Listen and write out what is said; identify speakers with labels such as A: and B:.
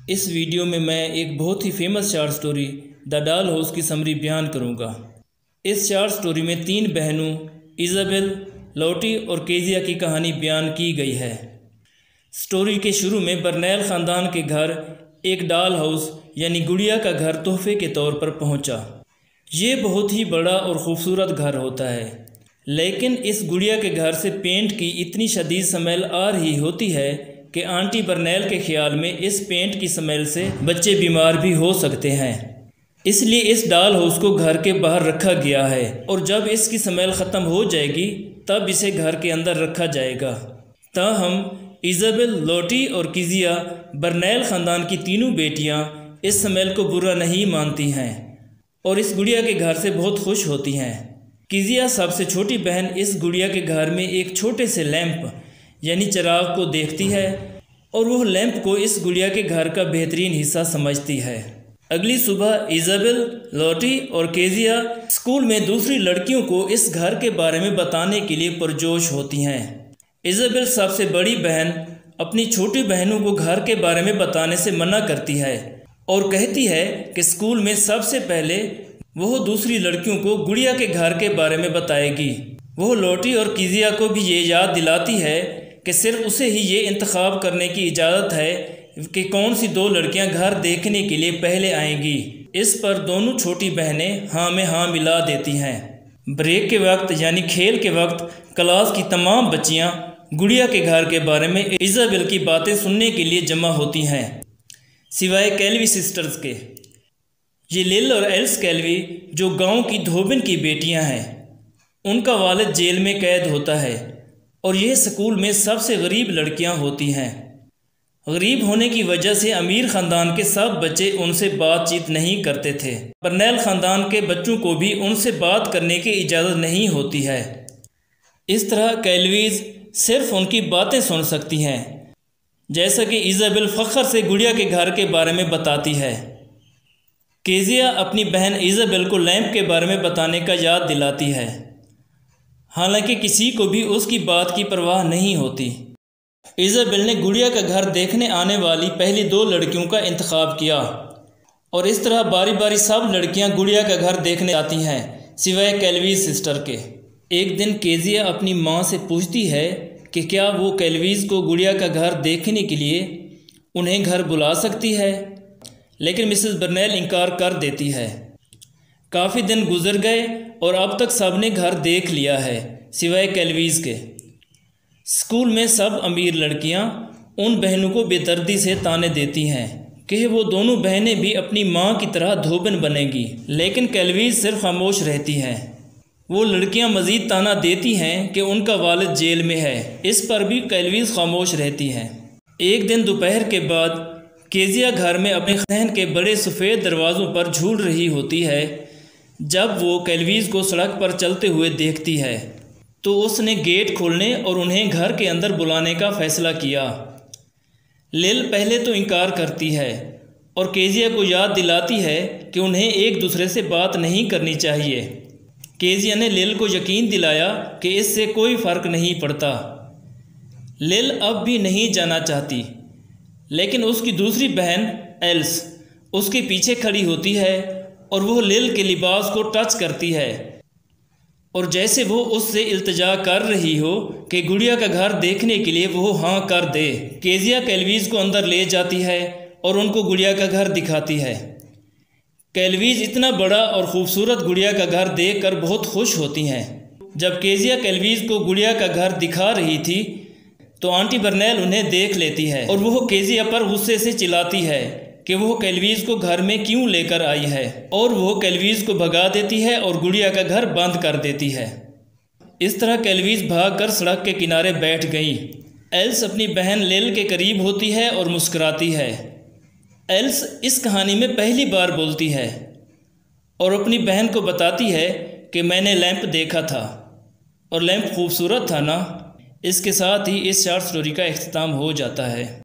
A: इस वीडियो में मैं एक बहुत ही famous short story the doll house की समरी बयान करूंगा। इस शॉर्ट स्टोरी में 3 बहनों इज़ाबेल, लोटी और केजिया की कहानी बयान की गई है। स्टोरी के शुरू में बर्नेल ख़ानदान के घर एक डॉल हाउस यानी गुड़िया का घर तोहफे के तौर पर पहुंचा। ये बहुत ही बड़ा और ख़ूबसूरत घर होता है, लेकिन इस गुड़िया के घर से पेंट की इतनी शदीद स्मेल आ रही होती है कि आंटी बर्नेल के ख्याल में इस पेंट की स्मेल से बच्चे बीमार भी हो सकते हैं। इसलिए इस डॉल हाउस को घर के बाहर रखा गया है और जब इसकी स्मेल ख़त्म हो जाएगी तब इसे घर के अंदर रखा जाएगा। ताहम इज़ाबेल, लोटी और केजिया बर्नेल ख़ानदान की तीनों बेटियां इस स्मेल को बुरा नहीं मानती हैं और इस गुड़िया के घर से बहुत खुश होती हैं। केजिया सबसे छोटी बहन इस गुड़िया के घर में एक छोटे से लैंप यानी चिराग को देखती है और वह लैंप को इस गुड़िया के घर का बेहतरीन हिस्सा समझती है। अगली सुबह इज़ाबेल, लोटी और केजिया स्कूल में दूसरी लड़कियों को इस घर के बारे में बताने के लिए पुरजोश होती हैं। इज़ाबेल सबसे बड़ी बहन अपनी छोटी बहनों को घर के बारे में बताने से मना करती है और कहती है कि स्कूल में सबसे पहले वह दूसरी लड़कियों को गुड़िया के घर के बारे में बताएगी। वह लोटी और केजिया को भी ये याद दिलाती है कि सिर्फ उसे ही ये इंतखाब करने की इजाज़त है कि कौन सी 2 लड़कियां घर देखने के लिए पहले आएंगी। इस पर दोनों छोटी बहनें हाँ में हाँ मिला देती हैं। ब्रेक के वक्त यानी खेल के वक्त क्लास की तमाम बच्चियां गुड़िया के घर के बारे में इज़ाबेल की बातें सुनने के लिए जमा होती हैं, सिवाय कैल्वी सिस्टर्स के। ये लिल और एल्स कैल्वी जो गांव की धोबिन की बेटियां हैं, उनका वालिद जेल में कैद होता है और यह स्कूल में सबसे गरीब लड़कियां होती हैं। गरीब होने की वजह से अमीर ख़ानदान के सब बच्चे उनसे बातचीत नहीं करते थे। बर्नेल ख़ानदान के बच्चों को भी उनसे बात करने की इजाज़त नहीं होती है। इस तरह कैल्वीज़ सिर्फ उनकी बातें सुन सकती हैं, जैसा कि इज़ाबेल फ़ख्र से गुड़िया के घर के बारे में बताती है। केजिया अपनी बहन इज़ाबेल को लैंप के बारे में बताने का याद दिलाती है, हालांकि किसी को भी उसकी बात की परवाह नहीं होती। इज़ाबेल ने गुड़िया का घर देखने आने वाली पहली 2 लड़कियों का इंतखाब किया और इस तरह बारी बारी सब लड़कियां गुड़िया का घर देखने आती हैं, सिवाय कैल्वीज़ सिस्टर के। एक दिन केजिया अपनी माँ से पूछती है कि क्या वो कैल्वीज़ को गुड़िया का घर देखने के लिए उन्हें घर बुला सकती है, लेकिन मिसेस बर्नेल इनकार कर देती है। काफ़ी दिन गुजर गए और अब तक सब ने घर देख लिया है, सिवाय कैल्वीज़ के। स्कूल में सब अमीर लड़कियां उन बहनों को बेदर्दी से ताने देती हैं कि वो दोनों बहनें भी अपनी माँ की तरह धोबन बनेंगी, लेकिन कैल्वीज़ सिर्फ खामोश रहती हैं। वो लड़कियां मज़ीद ताना देती हैं कि उनका वालिद जेल में है, इस पर भी कैल्वीज़ खामोश रहती हैं। एक दिन दोपहर के बाद केजिया घर में अपने सहन के बड़े सफ़ेद दरवाज़ों पर झूल रही होती है। जब वो कैल्वीज़ को सड़क पर चलते हुए देखती है तो उसने गेट खोलने और उन्हें घर के अंदर बुलाने का फ़ैसला किया। लिल पहले तो इनकार करती है और केजिया को याद दिलाती है कि उन्हें एक दूसरे से बात नहीं करनी चाहिए। केजिया ने लिल को यकीन दिलाया कि इससे कोई फ़र्क नहीं पड़ता। लिल अब भी नहीं जाना चाहती, लेकिन उसकी दूसरी बहन एल्स उसके पीछे खड़ी होती है और वह लिल के लिबास को टच करती है और जैसे वो उससे इल्तिजा कर रही हो कि गुड़िया का घर देखने के लिए वो हाँ कर दे। केजिया कैल्वीज़ को अंदर ले जाती है और उनको गुड़िया का घर दिखाती है। कैल्वीज़ इतना बड़ा और ख़ूबसूरत गुड़िया का घर देखकर बहुत खुश होती हैं। जब केजिया कैल्वीज़ को गुड़िया का घर दिखा रही थी तो आंटी बर्नेल उन्हें देख लेती है और वह केजिया पर गुस्से से चिल्लाती है कि वह कैल्वीज़ को घर में क्यों लेकर आई है, और वह कैल्वीज़ को भगा देती है और गुड़िया का घर बंद कर देती है। इस तरह कैल्वीज़ भागकर सड़क के किनारे बैठ गई। एल्स अपनी बहन लिल के करीब होती है और मुस्कुराती है। एल्स इस कहानी में पहली बार बोलती है और अपनी बहन को बताती है कि मैंने लैंप देखा था और लैंप खूबसूरत था ना। इसके साथ ही इस शॉर्ट स्टोरी का इख्तिताम हो जाता है।